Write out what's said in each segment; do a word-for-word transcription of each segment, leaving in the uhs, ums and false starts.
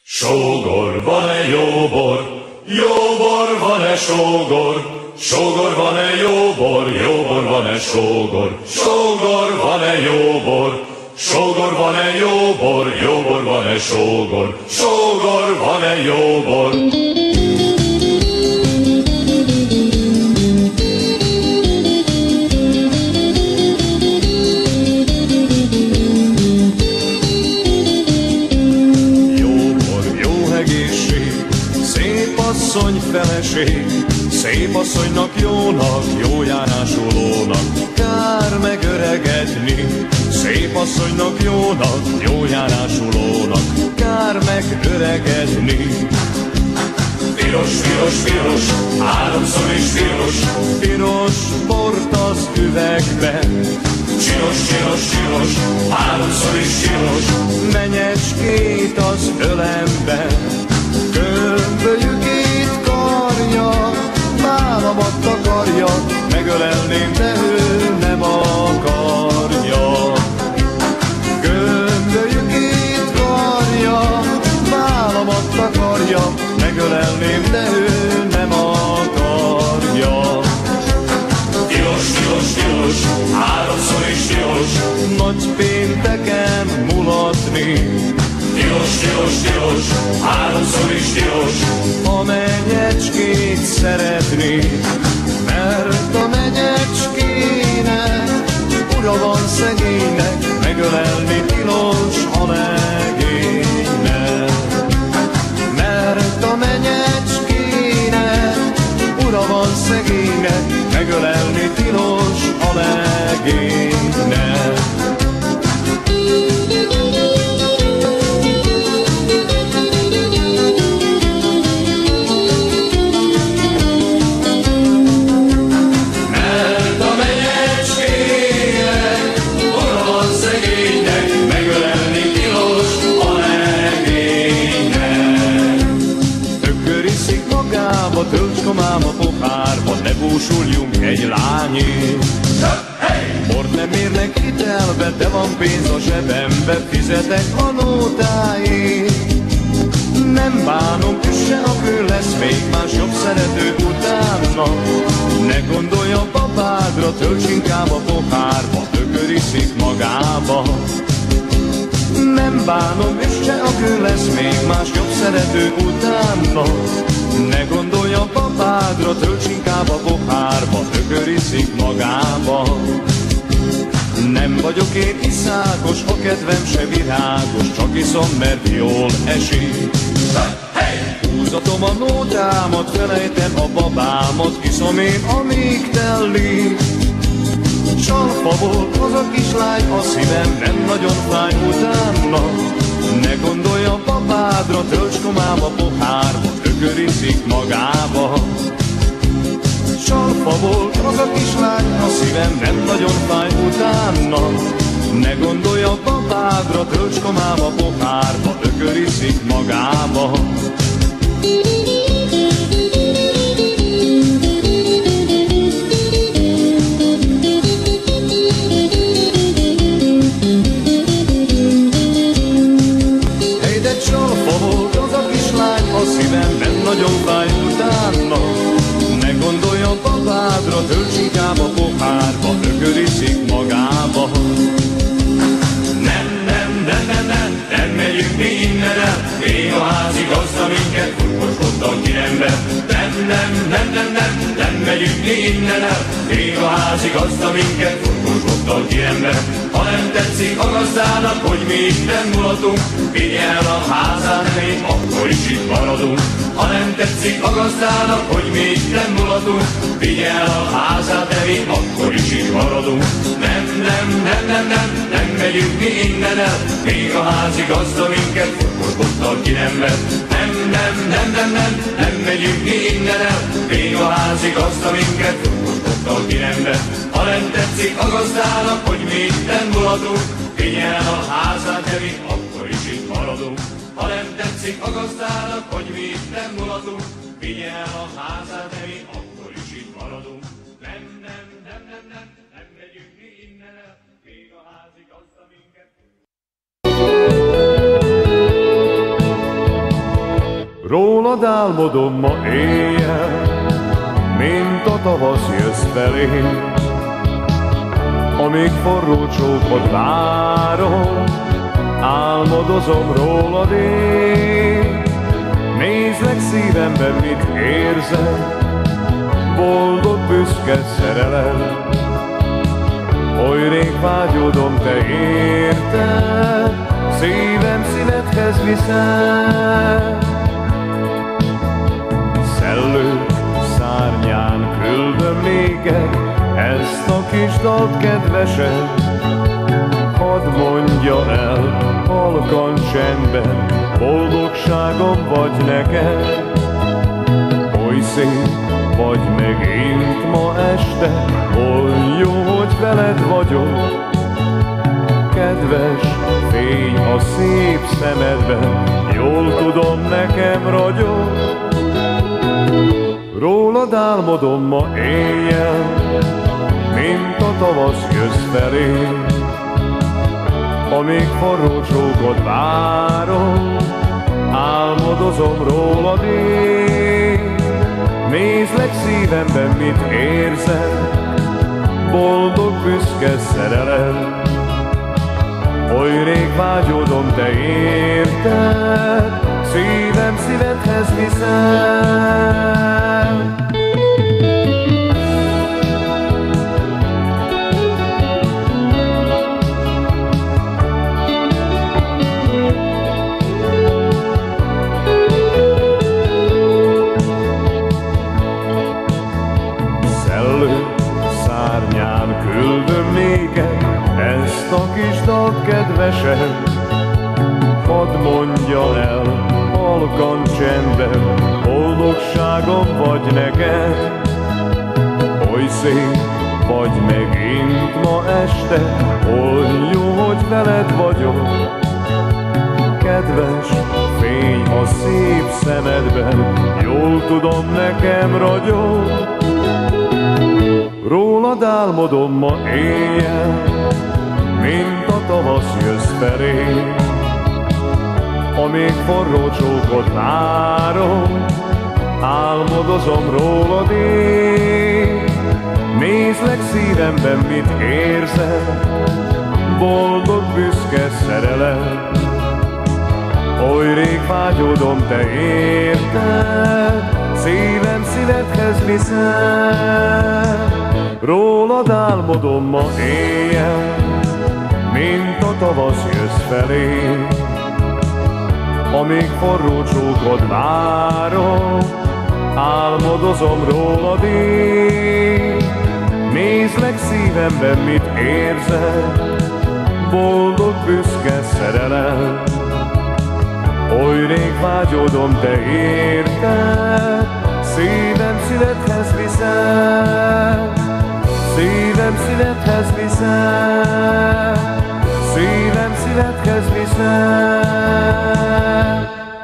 Sógor, van-e jó bor? Jó bor, van-e sógor? Sógor, van-e jó bor? Jó bor, van-e sógor? Sógor, van-e jó bor? Sógor, van-e jó bor? Jó bor, van-e sógor? Sógor, van-e jó bor? Asszony feleség, szép asszonynak jónak, jó járásulónak kár megöregedni. Szép asszonynak jónak, jó járásulónak kár megöregedni. Piros, piros, piros, háromszor is piros, piros bort az üvegben. Csinos, csinos, csinos, háromszor is csinos, menyecskét az ölemben. Gömbölyükét karja, vállamat takarja, megölelném, de ő nem akarja. Gömbölyükét karja, vállamat takarja, megölelném, de ő nem akarja. Tilos, tilos, tilos, háromszor is tilos, nagy pénteken mulatni. Tilos, tilos, tilos, háromszor is tilos, a menyecskét szeretni, mert a menyecskének ura van szegénynek, megölelni tilos a legénynek. Mert a menyecskének ura van szegénynek, megölelni tilos a legénynek. Tölcskamáma pohárba, ne búsuljunk egy lányét. Bort nem érnek hitelbe, de van pénz a zsebembe, fizetek a nótáért. Nem bánom, üsse a kő, lesz még más jobb szerető utána. Ne gondolj a babádra, tölts inkább a pohárba, ökör iszik magába. Nem bánom, üsse a kő, lesz még más jobb szerető utána. Ne gondolj a babádra, tölts inkább a pohárba, ökör iszik magába. Nem vagyok én iszákos, a kedvem se virágos, csak iszom, mert jól esik. Húzatom a nótámat, felejtem a babámat, iszom én, amíg telik. Csalfa volt az a kislány, a szívem nem nagyon fáj utána. Ne gondolj a babádra, tölts komám a pohárba, ökör iszik magába. Csalfa volt az a kislány, a szívem nem nagyon fáj utána. Ne gondolj a babádra, tölts komám a pohárba, ökör iszik magába. A szívem nem nagyon fáj utána. Ne gondolj a babádra, tölts inkább a pohárba, ökör iszik magába. Nem, nem, nem, nem, nem, nem megyünk mi innen el, még a házi gazda minket furkoskodtan ki nem ver. Nem, nem, nem, nem, nem, nem megyünk mi innen el, még a házi gazda minket furkoskodtan ki nem ver. Ha nem tetszik a gazdának, hogy mi itten mulatunk, vigye el a házán, még akkor is itt maradunk. Ha nem tetszik a gazdának, hogy mi itten mulatunk, vigye el a házát, de mi akkor is itt maradunk. Nem, nem, nem, nem, nem, nem megyünk mi innen el, még a házi gazda minket furkoskodtan ki nem ver. Nem, nem, nem, nem, nem, nem megyünk mi innen el, még a házi gazda minket furkoskodtan ki nem ver. Ha nem tetszik a gazdának, hogy mi itten mulatunk, vigye el a házát, de mi akkor is itt maradunk. Ha nem tetszik a gazdának, hogy mi itten mulatunk, vigye el a házát, de mi akkor is itt maradunk. Nem, nem, nem, nem, nem, nem megyünk mi innen el, még a házi gazda minket. Rólad álmodom ma éjjel, mint a tavasz jössz felé. Amíg forró csókot várom, álmodozom rólad én. Nézlek szívemben, mit érzem, boldog, büszke szerelem. Oly rég vágyódom, te érted, szívem szívedhez viszem. Szellők szárnyán küldöm néked ezt a kis dalt, kedvesem. Hadd mondja el halkan csendben, boldogságom vagy neked. Oly szép vagy megint ma este, oly jó, hogy veled vagyok. Kedves fény a szép szemedben, jól tudom, nekem ragyog. Rólad álmodom ma éjjel, mint a tavasz jössz felé. Amíg forró csókot várom, álmodozom rólad én. Nézlek szívemben, mit érzem, boldog, büszke szerelem. Oly rég vágyódom, te érted, szívem szívedhez viszem. Küldöm néked ezt a kis dalt, kedvesem. Hadd mondja el halkan csendben, boldogságom vagy neked. Oly szép vagy megint ma este, oly jó, hogy veled vagyok. Kedves fény a szép szemedben, jól tudom, nekem ragyog. Rólad álmodom ma éjjel, mint a tavasz jössz felé. Amíg forró csókot várom, álmodozom rólad én. Nézlek szívemben, mit érzem, boldog, büszke szerelem. Oly rég vágyódom, te érted, szívem szívedhez viszem. Rólad álmodom ma éjjel, mint a tavasz jössz felé. Amíg forró csókot várom, álmodozom rólad én. Nézlek szívemben, mit érzem, boldog, büszke szerelem. Oly rég vágyódom, te érted, szívem szívedhez viszem. Szívem szívedhez viszem, szívem szívedhez viszem.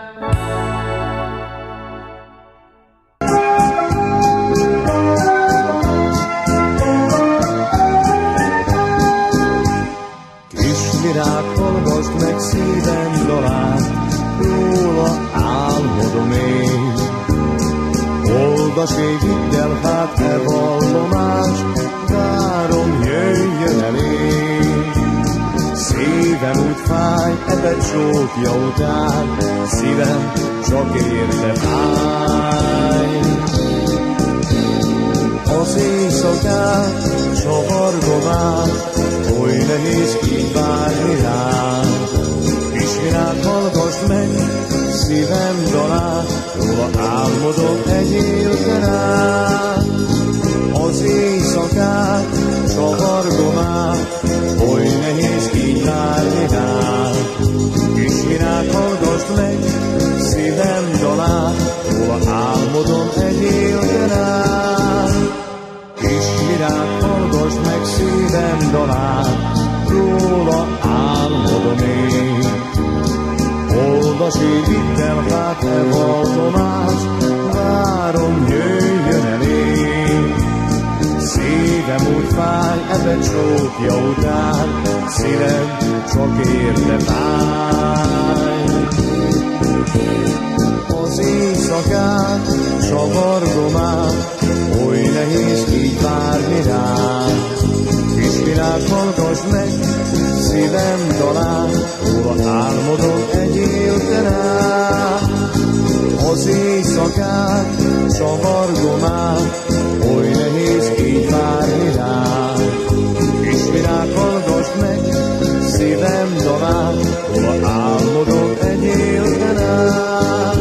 Kis virág, hallgasd meg szívem dalát, róla álmodom én. Oldasék, vidd el hát e vallomás, várom, jöjjön elé. Szívem úgy fáj, ebbe csókja után, szívem csak érte fáj. Az éjszakát csavargom át, oly nehéz így várni rám. Kis virág, hallgasd meg szívem dalát, róla álmodom egy életen át. Az éjszakát csavargom át, oly nehéz így várni rád. Kis virág, hallgasd meg szívem dalát, róla álmodom egy életen át. Kis virág, hallgasd meg szívem dalát, róla álmodom én. Oldasé, vidd el hát e vallomás, várom, jöjjön elé. Szívem úgy fáj, ebbe csókja után, szívem csak érte fáj. Az éjszakát éjszakát csavargom át, oly nehéz így várni rád. Kis világ, hallgass meg szívem dalát, hol álmodok egy élten át. Az éjszakát csavargom át, oly nehéz így várni rád. Kis világ, hallgass meg szívem dalát, hol álmodok egy élten át.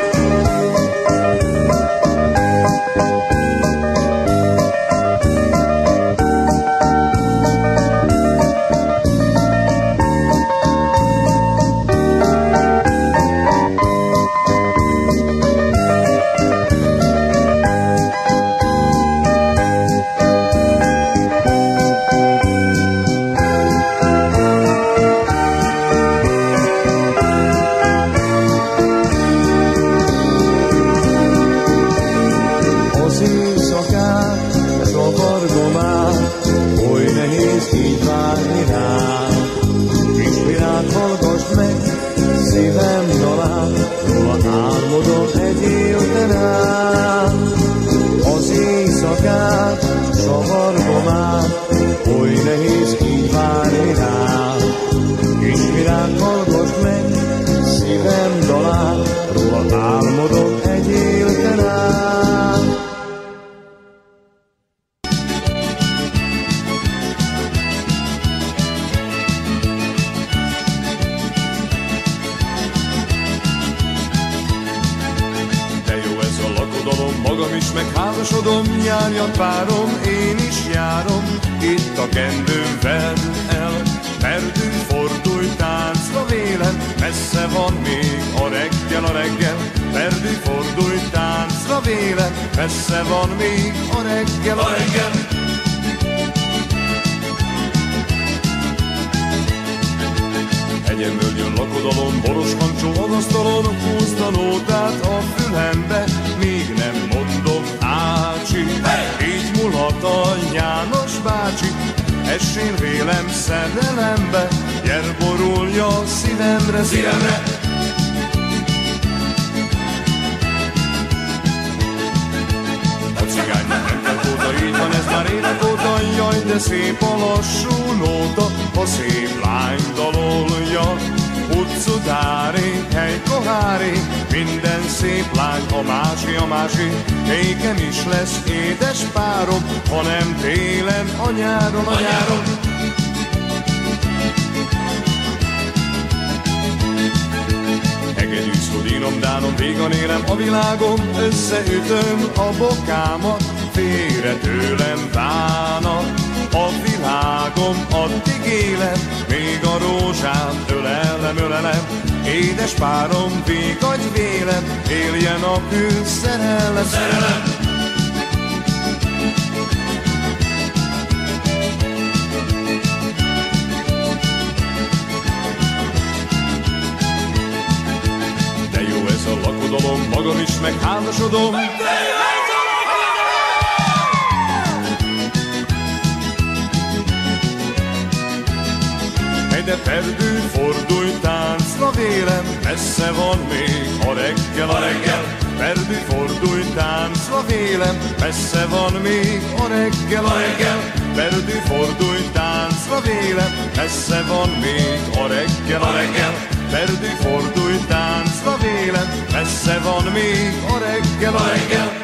Magam is megházasodom, nyárjat várom, én is járom, itt a kendőm vedd el. Perdű, fordulj, táncra vélem, messze van még a reggel, a reggel. Perdű, fordulj, táncra vélem, messze van még a reggel, a reggel. Hegyen, völgyön, lakodalom, boros kancsó az asztalon, húzd a nótát a fülembe, míg nem mondom ácsi. Hey! Így múlhat a János bácsi, essén vélem szerelembe, gyere borulja szívemre, szívemre. A cigánynak nem tett óta, így van ez már évek óta, jaj, de szép a lassú nóta, a szép lány dalolja. Utcudári, hely kohári, minden szép lány a mási, a mási. Nékem is lesz édes párom, ha nem télen, a nyáron, a nyáron. Hegedű szodinom, dánom, végan élem a világom, összeütöm a bokámat, félre tőlem bánat. A világom addig élem, még a rózsám ölelem, ölelem. Édes párom, végadj vélem, éljen a kül szerelem, szerelem. De jó ez a lakodalom, magam is megházasodom. De perdű, fordulj, táncra vélem, messze van még a reggel, a reggel. Perdű, fordulj, táncra vélem, messze van még a reggel, a reggel. Perdű, fordulj, táncra vélem, messze van még a reggel, a reggel. Perdű, fordulj, táncra vélem, messze van még a reggel, a reggel.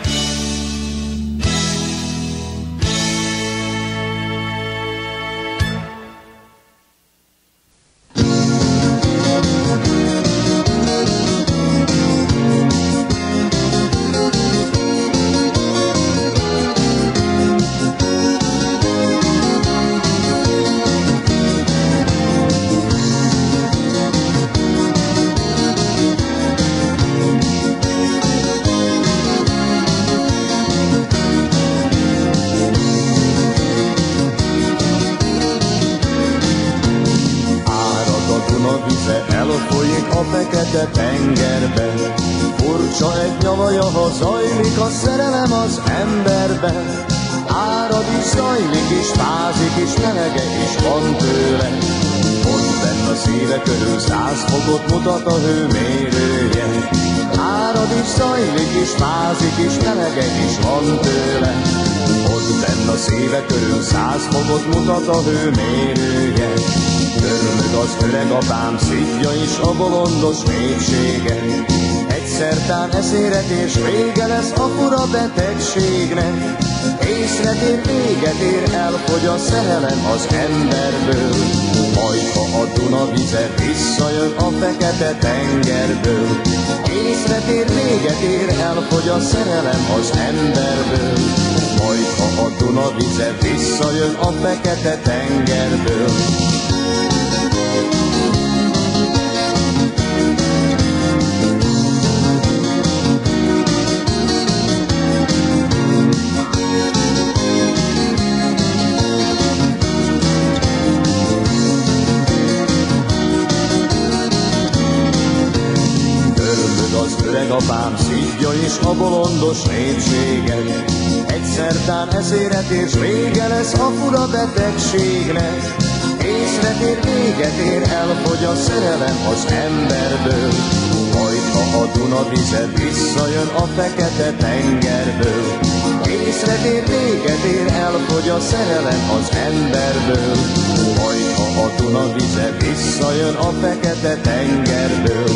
Elfolyik a fekete tengerbe, furcsa egy nyavaja, ha zajlik a szerelem az emberbe. Árad is, zajlik is, fázik is, melege is van tőle. Ott benn a szíve körül száz fokot mutat a hőmérője. Árad is, zajlik is fázik, és melegek is van tőle. Ott benn a szíve körül száz fokot mutat a hőmérője. Örömög az öreg apám szívja is a bolondos népsége. Egyszertán eszére tér, s vége lesz a fura betegségnek. Észre tér, véget ér, elfogy a szerelem az emberből. Majd ha a Duna vize visszajön a fekete tengerből. Észre tér, véget ér, elfogy a szerelem az emberből. Majd ha a Duna vize visszajön a fekete tengerből. Apám szívja és a bolondos népsége. Egyszertán eszére tér, s vége lesz a fura betegségnek. Észre tér, véget ér, elfogy a szerelem az emberből. Majd ha a Duna vize visszajön a fekete tengerből. Észre tér, véget ér, elfogy a szerelem az emberből. Majd ha a Duna vize visszajön a fekete tengerből.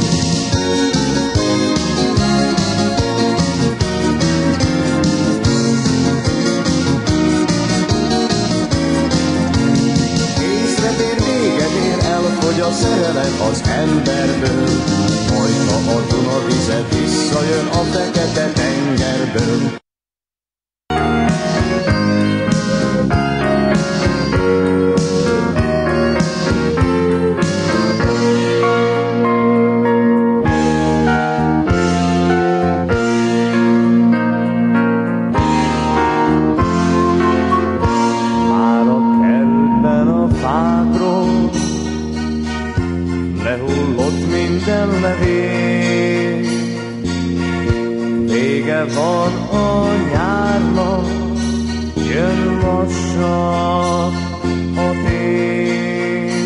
Hogy a szerelem az emberből, majd ha a Duna vize visszajön a fekete tengerből. Már a kertben a fákról lehullott minden levél, vége van a nyárnak, jön lassan a tél.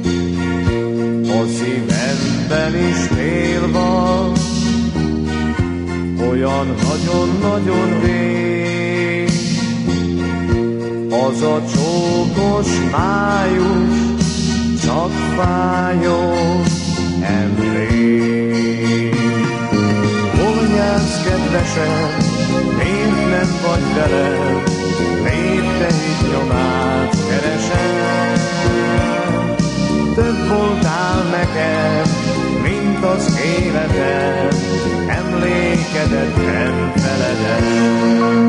A szívemben is fél van, olyan nagyon-nagyon vég. Az a csókos május csak fájó emlék. Hol jársz, kedvesem, miért nem vagy velem? Miért te itt nyomát keresem? Több voltál nekem, mint az életem, emlékedet nem feledem.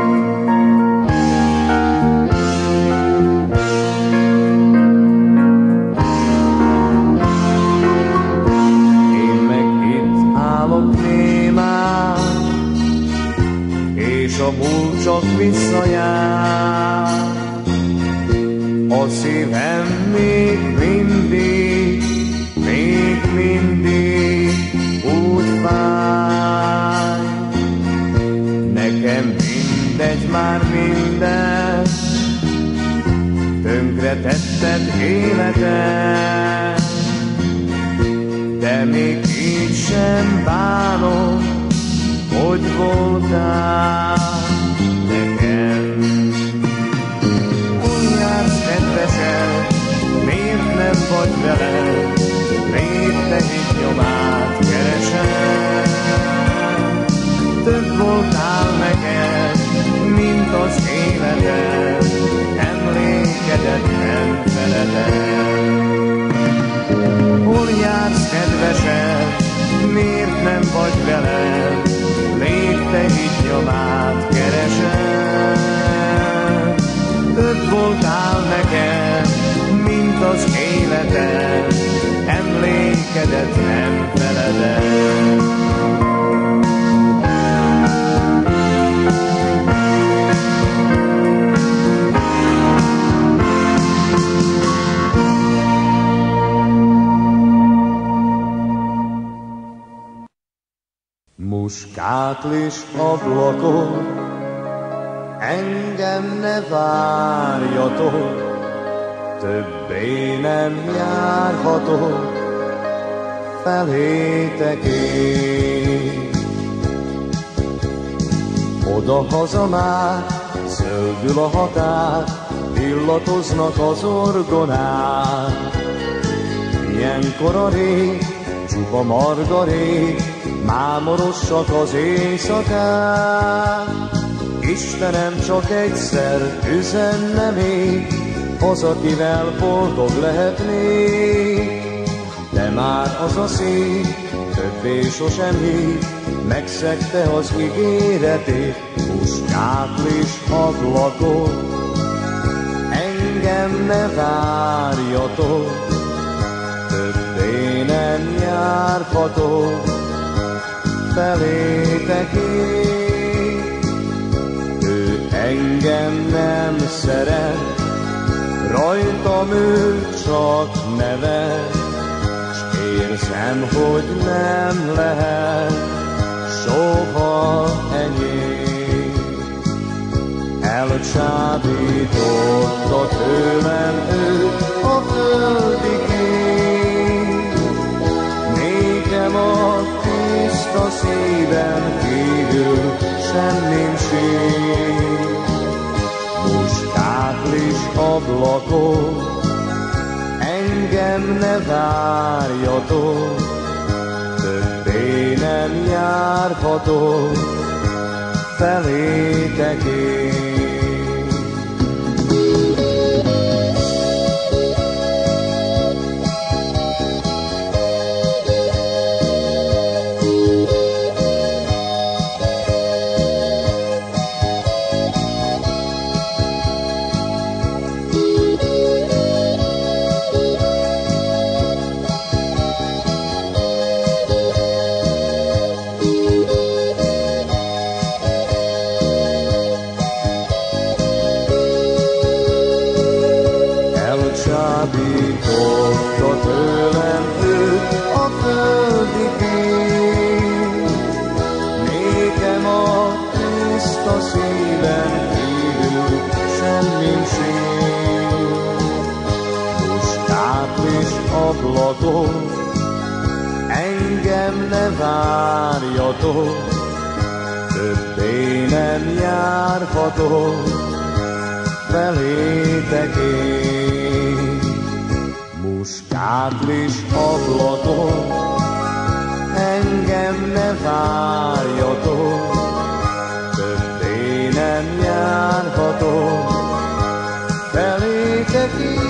A múlt csak visszajár, a szívem még mindig, még mindig úgy fáj. Nekem mindegy már minden, tönkretetted életem, de még így sem bánom, hogy voltál nekem. Hol jársz, kedvesem, miért nem vagy velem? Miért te itt nyomát keresem? Több voltál nekem, mint az életem, emlékedet nem feledem. Hol jársz, kedvesem, miért nem vagy velem? Még te itt nyomát keresem. Több voltál nekem, mint az életem, emlékedet nem feledem. Muskátlis ablakon, engem ne várjatok, többé nem járhatok felétek én. Oda-haza már, zöldül a határ, illatoznak az orgonák. Ilyenkor a rég, csupa margarég, mámorossak az éjszakák. Istenem, csak egyszer üzenne még, az, akivel boldog lehetnék. De már az a szív, többé sosem hív, megszegte az ígéretét, puskátlis ablakot. Engem ne várjatok, többé nem járhatok felétek én. Ő engem nem szeret, rajtam ő csak nevet, s érzem, hogy nem lehet soha enyém. Elcsábította tőlem ő a földi kép, nékem a tiszta szívem kívül semmim sír. Muskátlis ablakok, engem ne várjatok, többé nem járhatok felétek én. Elcsábította tőlem ő a földi kép, nékem a tiszta szívem kívül semmim sír. Muskátlis ablakok, engem ne várjatok, többé nem járhatok felétek én. Muskátlis ablakok, engem ne várjatok, többé nem járhatok felétek én.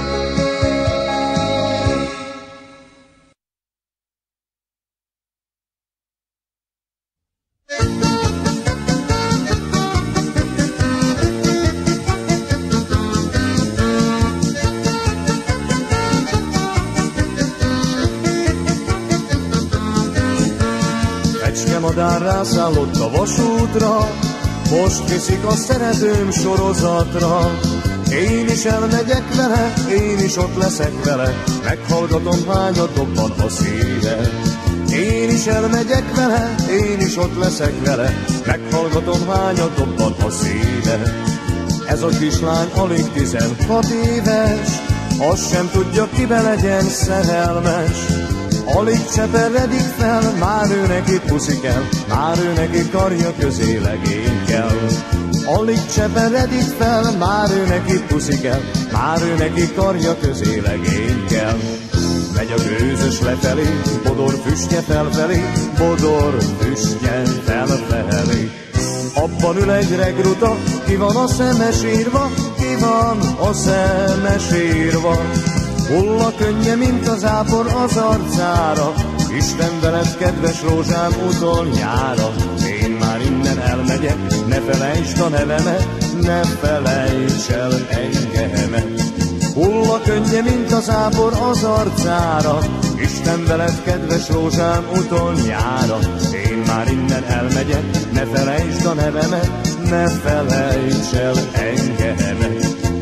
Madár rászállott a vasútra, most viszik a szeretőm sorozatra. Én is elmegyek vele, én is ott leszek vele, meghallgatom, hányat dobban a szíve. Én is elmegyek vele, én is ott leszek vele, meghallgatom, hányat dobban a szíve. Ez a kislány alig tizenhat éves, azt sem tudja, kibe legyen szerelmes. Alig cseperedik fel, már ő neki puszi kell, már ő neki karja közé legény kell. Alig cseperedik fel, már ő neki puszi kell, már ő neki karja közé legény kell. Megy a gőzös lefelé, bodor füstje felfelé, bodor füstje felfelé. Abban ül egy regruta, ki van a szeme sírva, ki van a szeme sírva. Hull a könnye, mint az ápor az arcára, Isten veled, kedves rózsám, utoljára. Én már innen elmegyek, ne felejtsd a nevemet, ne felejts el engemet. Hull a könnye, mint az ápor az arcára, Isten veled, kedves rózsám, utoljára. Én már innen elmegyek, ne felejtsd a nevemet, ne felejts el engemet.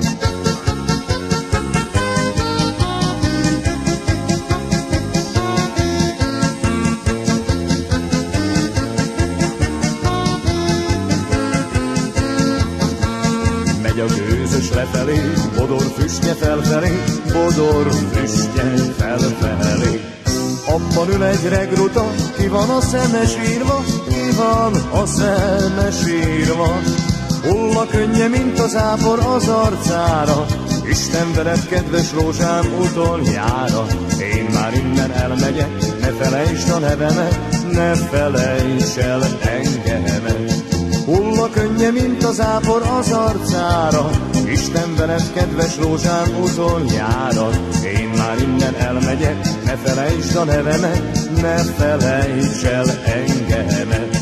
Megy a gőzös lefelé, bodor füstje felfelé, bodor füstje felfelé. Abban ül egy regruta, ki van a szeme sírva, ki van a szeme sírva. Hull a könnye, mint az ápor az arcára, Isten veled, kedves rózsám, utoljára. Én már innen elmegyek, ne felejtsd a nevemet, ne felejts el engemet. Hull a könnye, mint az ápor az arcára, Isten veled, kedves rózsám, utoljára. Én már innen elmegyek, ne felejtsd a nevemet, ne felejts el engemet.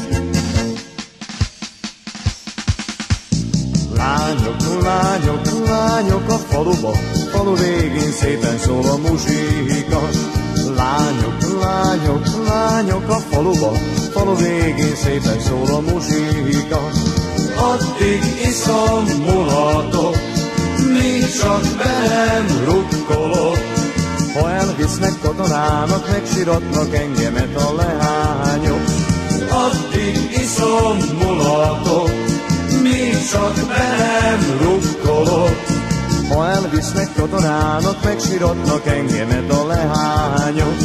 Lányok, lányok, lányok a faluba, falu végén szépen szól a muzsika. Lányok, lányok, lányok a faluba, falu végén szépen szól a muzsika. Addig iszom, mulatok, míg csak velem rukkolok. Ha elvisznek katonának, megsiratnak engemet a leányok. Addig iszom, mulatok, míg csak velem rukkolok. Ha elvisznek katonának, megsiratnak engemet a leányok.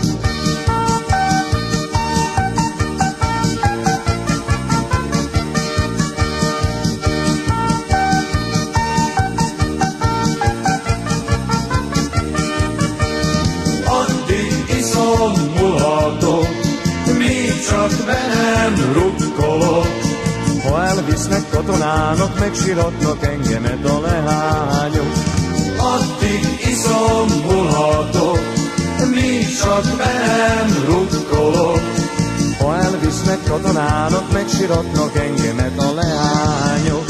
Addig iszom, mulatok, míg csak velem rukkolok. Ha elvisznek katonának, megsiratnak engemet a leányok. Addig iszom, mulatok, míg csak velem rukkolok. Ha elvisznek katonának, megsiratnak engemet a leányok.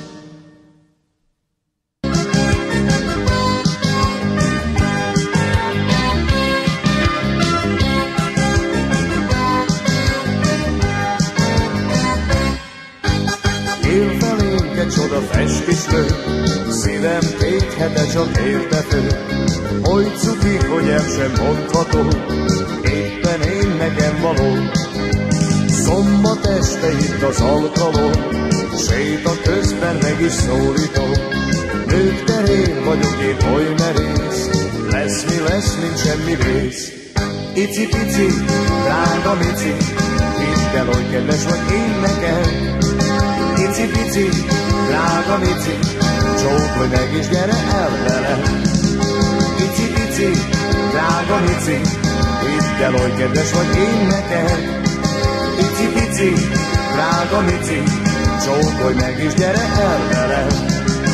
Él felénk egy csoda feskislő, szívem két hete csak érte fő. Oly cuki, hogy el sem mondható, éppen én nekem való. Szombat este itt az alkalom, séta közben meg is szólító. Nők terén vagyok én oly merész, lesz mi lesz, nincs semmi vész. Ici-pici, drága mici, hidd el, hogy kedves vagy én nekem. Ici-pici, drága mici, csókolj meg és gyere el velem. Ici-pici, drága mici, hidd el, hogy kedves vagy én nekem. Ici-pici, drága mici, csókolj meg és gyere el velem.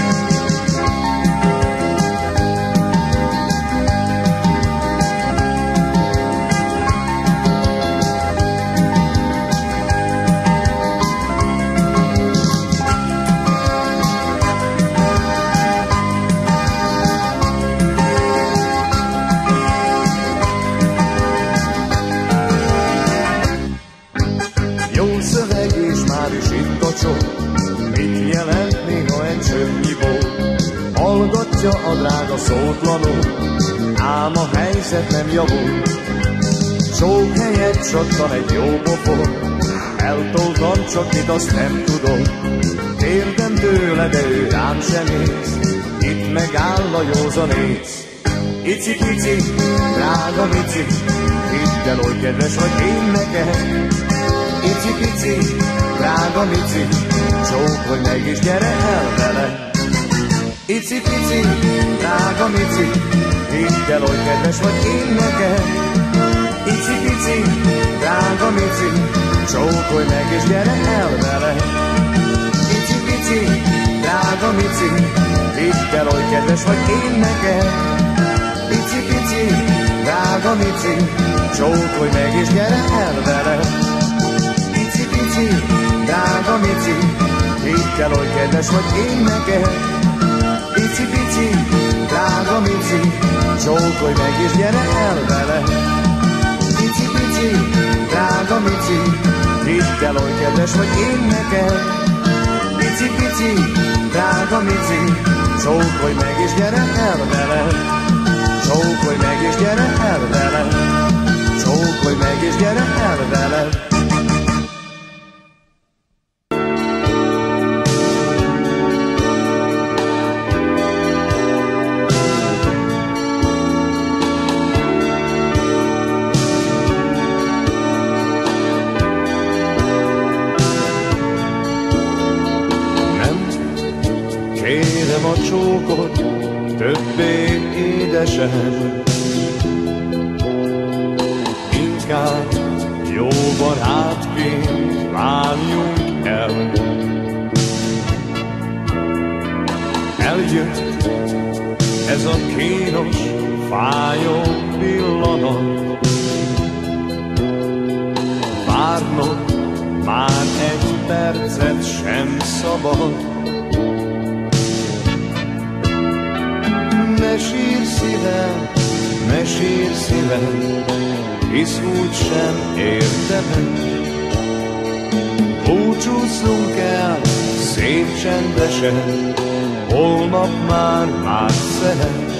Mit jelent néha egy csöpnyi bó? Hallgatja a drága szótlanul, ám a helyzet nem javul. Csók helyett csattan egy jó pofon, eltoltam csak mit azt nem tudom. Kérdem tőle, de ő rám sem néz, itt megáll a józanész. Ici-pici, drága mici, hidd el, hogy kedves vagy én nekem. Ici-pici, drága mici, csókolj meg és gyere el vele. Ici-pici, drága mici, hidd el, hogy kedves vagy én nekem. Ici-pici, drága mici, csókolj meg és gyere el vele. Ici-pici, drága mici, hidd el, hogy kedves vagy én nekem. Ici-pici, drága mici, csókolj meg és gyere el vele. Ici-pici, drága mici, hidd el, hogy kedves vagy én nekem. Ici-pici, drága mici, csókolj meg és gyere el vele. Ici-pici, drága mici, hidd el, hogy kedves vagy én nekem. Ici-pici, drága mici, csókolj meg és gyere el vele. Csókolj meg és gyere el vele. Csókolj meg és gyere el vele. kérem a csókot, többé édesen. Inkább jó barátként váljunk el. Eljött ez a kínos, fájó pillanat. Várnod már egy percet sem szabad. Ne sírj szívem, ne sírj szívem, hisz úgysem értem. Búcsúzzunk el szép csendesen, holnap már más szeret.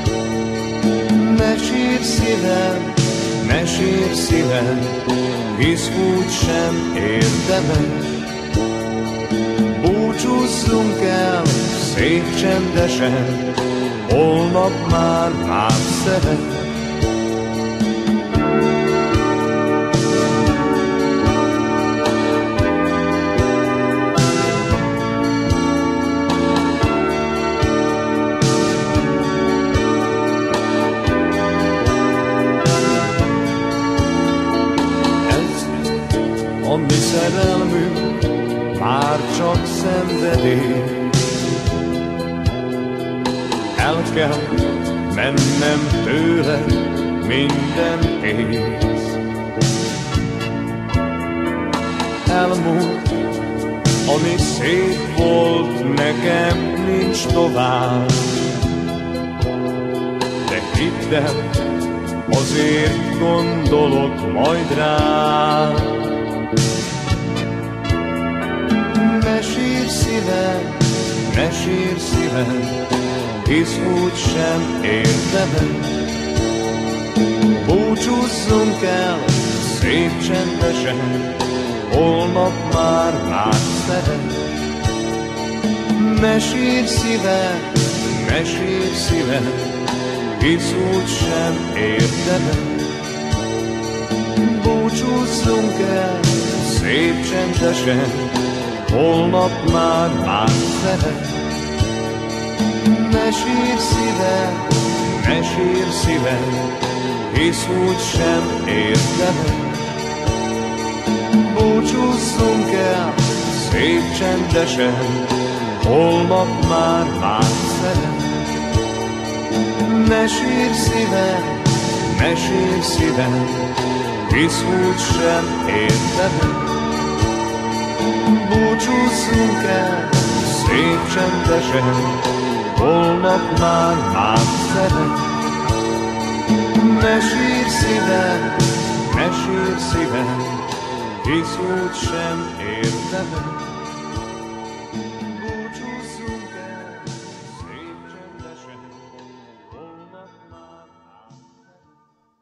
Ne sírj szívem, ne sírj szívem, hisz úgysem érdemes. Búcsúzzunk el szép csendesen, holnap már más szeret. A mi szerelmünk már csak szenvedély. El kell mennem tőle, minden ész. Elmúlt, ami szép volt, nekem nincs tovább. De hidd el, azért gondolok majd rád. Ne sírj szívem, ne sírj szívem, hisz úgysem érdemes. Búcsúzzunk el szép csendesen, holnap már más szeret. Ne sírj szívem, ne sírj szívem, hisz úgysem érdemes. Búcsúzzunk el szép csendesen, holnap már más szeret. Ne sírj szívem, ne sírj szívem, hisz úgysem érdemes. Búcsúzzunk el szép csendesen, holnap már más szeret. Ne sírj szívem, ne sírj szívem, hisz úgysem érdemes. Búcsúzzunk el szép csendesen, holnap már más szeret. Ne sírj szívem, ne sírj szívem, hisz úgysem érdemes. Búcsúzzunk el szép csendesen, holnap már más szeret.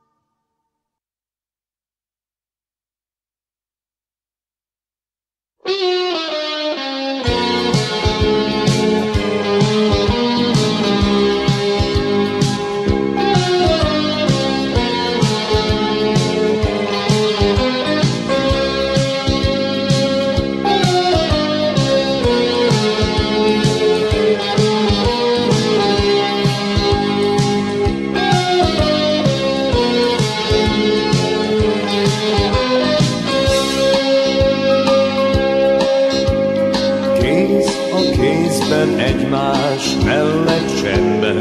Egymás mellett csendben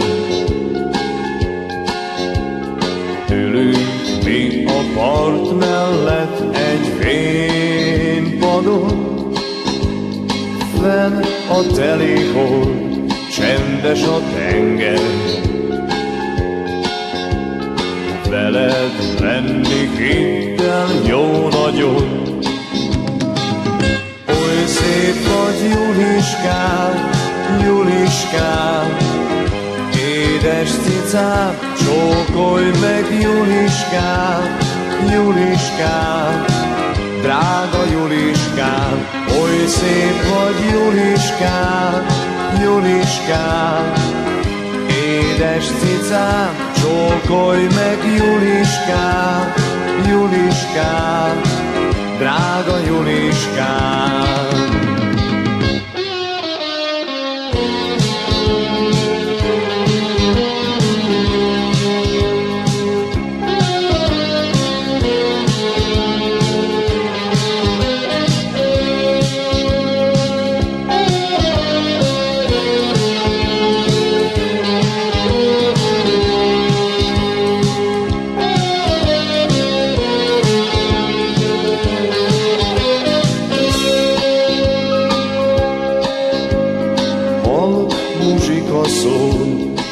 ülünk mi a part mellett egy fénypadon. Fenn a telihold, csendes a tenger. Veled lenni hittel jó nagyon. Oly szép vagy, Juliskám, Juliskám, édes cicám, csókolj meg, Juliskám, Juliskám, drága Juliskám. Oly szép vagy, Juliskám, Juliskám, édes cicám, csókolj meg, Juliskám, Juliskám, drága Juliskám.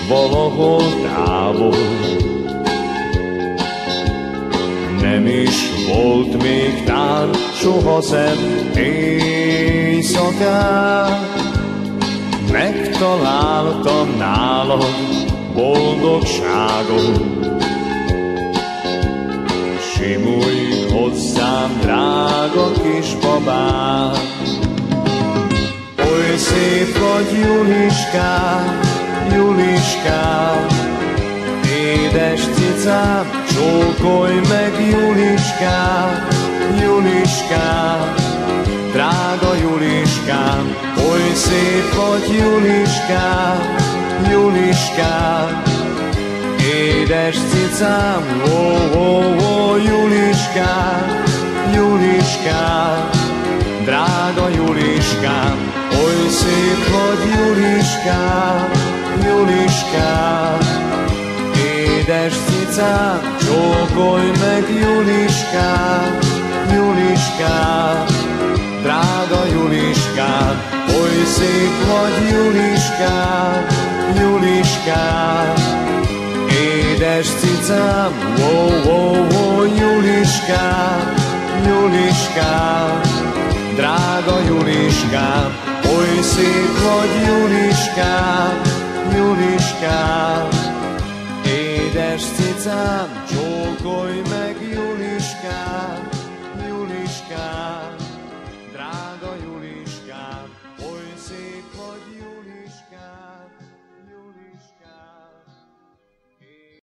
valahol távol. Nem is volt még tán soha szebb éjszakát, megtaláltam nálad boldogságot. Simulj hozzám, drága kisbabám, oly szép vagy, Juliskám, Juliskám, édes cicám, csókolj meg, Juliskám, Juliskám, drága Juliskám, oly szép vagy, Juliskám, Juliskám, édes cicám, ó, ó, ó, Juliskám, Juliskám, drága Juliskám, oly szép vagy, Juliskám, Juliskám, édes cicám, csókolj meg, Juliskám, Juliskám, drága Juliskám, oly szép vagy, Juliskám, Juliskám, édes cicám, ó, ó, ó, Juliskám, Juliskám, drága Juliskám, oly szép vagy, Juliskám,